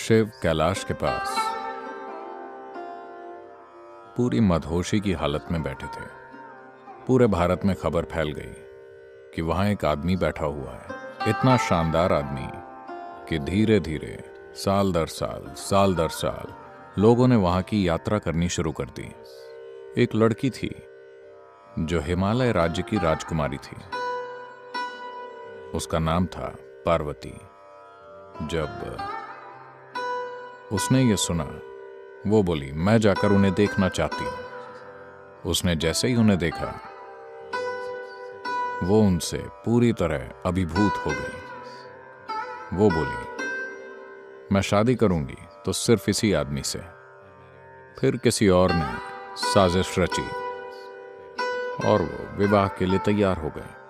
शिव कैलाश के पास पूरी मदहोशी की हालत में बैठे थे। पूरे भारत में खबर फैल गई कि वहां एक आदमी बैठा हुआ है, इतना शानदार आदमी कि धीरे धीरे साल दर साल लोगों ने वहां की यात्रा करनी शुरू कर दी। एक लड़की थी जो हिमालय राज्य की राजकुमारी थी। उसका नाम था पार्वती। जब उसने ये सुना, वो बोली, मैं जाकर उन्हें देखना चाहती हूं। उसने जैसे ही उन्हें देखा, वो उनसे पूरी तरह अभिभूत हो गई। वो बोली, मैं शादी करूंगी तो सिर्फ इसी आदमी से। फिर किसी और ने साजिश रची और वो विवाह के लिए तैयार हो गए।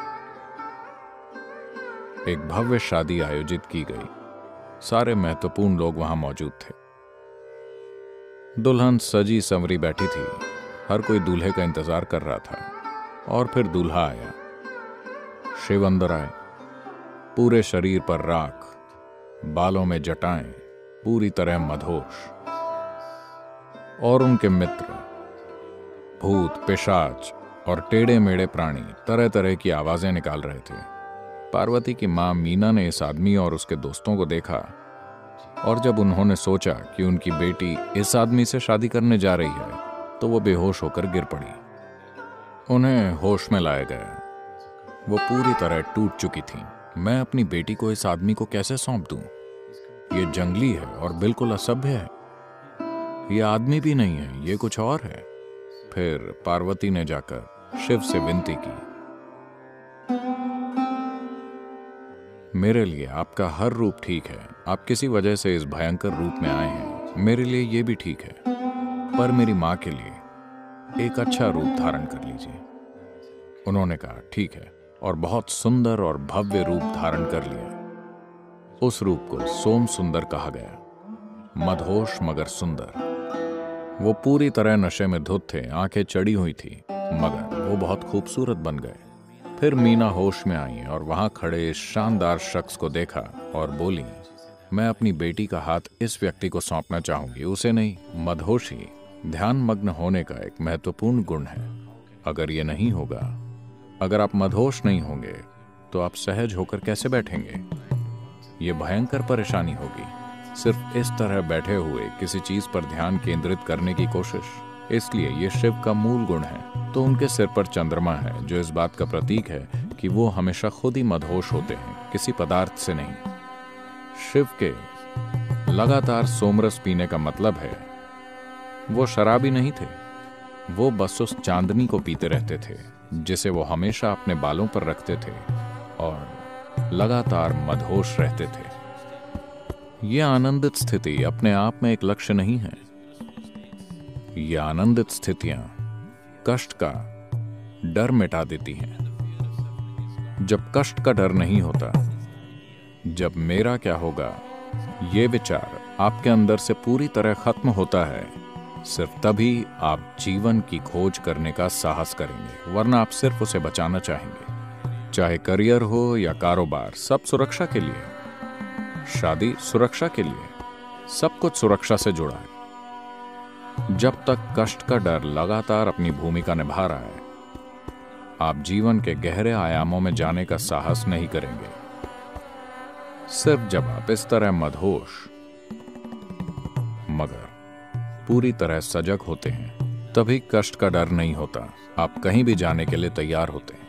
एक भव्य शादी आयोजित की गई। सारे महत्वपूर्ण लोग वहां मौजूद थे। दुल्हन सजी संवरी बैठी थी। हर कोई दूल्हे का इंतजार कर रहा था। और फिर दूल्हा आया। शिव अंदर आए। पूरे शरीर पर राख, बालों में जटाएं, पूरी तरह मदहोश। और उनके मित्र भूत, पिशाच और टेढ़े मेढ़े प्राणी तरह तरह की आवाजें निकाल रहे थे। पार्वती की मां मीना ने इस आदमी और उसके दोस्तों को देखा, और जब उन्होंने सोचा कि उनकी बेटी इस आदमी से शादी करने जा रही है, तो वो बेहोश होकर गिर पड़ी। उन्हें होश में लाया गया। वो पूरी तरह टूट चुकी थी। मैं अपनी बेटी को इस आदमी को कैसे सौंप दूं? ये जंगली है और बिल्कुल असभ्य है। ये आदमी भी नहीं है, ये कुछ और है। फिर पार्वती ने जाकर शिव से विनती की, मेरे लिए आपका हर रूप ठीक है। आप किसी वजह से इस भयंकर रूप में आए हैं, मेरे लिए यह भी ठीक है, पर मेरी मां के लिए एक अच्छा रूप धारण कर लीजिए। उन्होंने कहा, ठीक है, और बहुत सुंदर और भव्य रूप धारण कर लिया। उस रूप को सोम सुंदर कहा गया। मदहोश मगर सुंदर। वो पूरी तरह नशे में धुत थे, आंखें चढ़ी हुई थी, मगर वो बहुत खूबसूरत बन गए। फिर मीना होश में आई और वहां खड़े इस शानदार शख्स को देखा और बोली, मैं अपनी बेटी का हाथ इस व्यक्ति को सौंपना चाहूंगी, उसे नहीं। मदहोशी ध्यान मग्न होने का एक महत्वपूर्ण गुण है। अगर ये नहीं होगा, अगर आप मदहोश नहीं होंगे, तो आप सहज होकर कैसे बैठेंगे? ये भयंकर परेशानी होगी। सिर्फ इस तरह बैठे हुए किसी चीज पर ध्यान केंद्रित करने की कोशिश। इसलिए ये शिव का मूल गुण है। तो उनके सिर पर चंद्रमा है, जो इस बात का प्रतीक है कि वो हमेशा खुद ही मदहोश होते हैं, किसी पदार्थ से नहीं। शिव के लगातार सोमरस पीने का मतलब है वो शराबी नहीं थे। वो बस उस चांदनी को पीते रहते थे, जिसे वो हमेशा अपने बालों पर रखते थे, और लगातार मदहोश रहते थे। यह आनंदित स्थिति अपने आप में एक लक्ष्य नहीं है। ये आनंदित स्थितियां कष्ट का डर मिटा देती हैं। जब कष्ट का डर नहीं होता, जब मेरा क्या होगा ये विचार आपके अंदर से पूरी तरह खत्म होता है, सिर्फ तभी आप जीवन की खोज करने का साहस करेंगे, वरना आप सिर्फ उसे बचाना चाहेंगे। चाहे करियर हो या कारोबार, सब सुरक्षा के लिए। शादी सुरक्षा के लिए। सब कुछ सुरक्षा से जुड़ा है। जब तक कष्ट का डर लगातार अपनी भूमिका निभा रहा है, आप जीवन के गहरे आयामों में जाने का साहस नहीं करेंगे। सिर्फ जब आप इस तरह मदहोश मगर पूरी तरह सजग होते हैं, तभी कष्ट का डर नहीं होता। आप कहीं भी जाने के लिए तैयार होते हैं।